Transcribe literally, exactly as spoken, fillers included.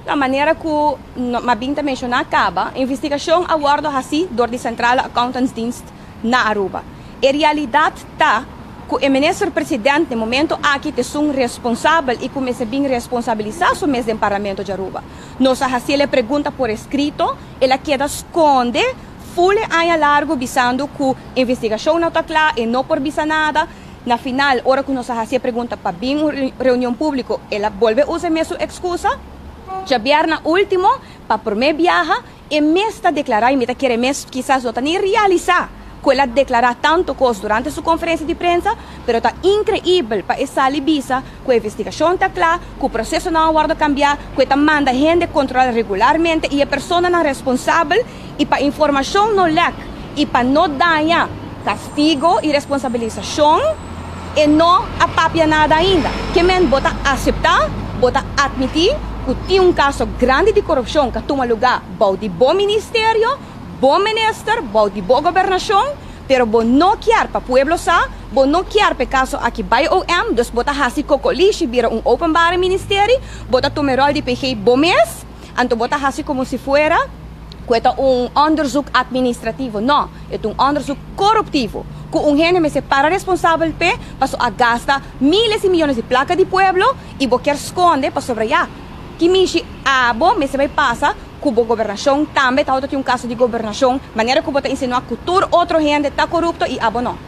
Da maneira que o Mabinta mencionou acaba, a investigação aguarda assim door de Centrale Accountantsdienst na Aruba. A realidade está que o ministro-presidente, no momento aqui, é um responsável e começa a bem responsabilizar o mês do Parlamento de Aruba. Nossa Raciela pergunta por escrito, ela queda esconde, fully a largo, visando que a investigação não está clara e não por visar nada. Na final, hora que nossa Raciela pergunta para bem reunião pública, ela volve a usar a mesma excusa. Já vierna último, para por me viaja, e me está declarar, e me está querendo mesmo, quizás não está nem realizar, que ela declarar tanto coisa durante sua conferência de prensa, mas está incrível para essa libisa, que a investigação está clara, que o processo não aguarda cambiar, que está manda gente controlar regularmente, e a pessoa não é responsável, e para a informação não leque, e para não dar castigo e responsabilização, e não apapia nada ainda. Que men bota aceitar, bota admitir, que tinha um caso grande de corrupção que toma lugar bom de bom ministério, bom ministro, bom de boa governação, pero bom não quer para o povo sa, bom não quer para caso aqui vai o M, dus bota hasi cocolixe vira um open bar ministério, bota tomar rol de P G bom mês, anto bota hasi como se fuera, que é um onderzoek administrativo, não, é um onderzoek corruptivo. Que um gente se para responsável pe, passou a gastar miles e milhões de placas de pueblo e bo quer esconde para sobralhar. Que mishi abo me se vai passar que a governação também está outro um caso de governação, maneira que bota ensinar que todo outro gente está corrupto e abo não.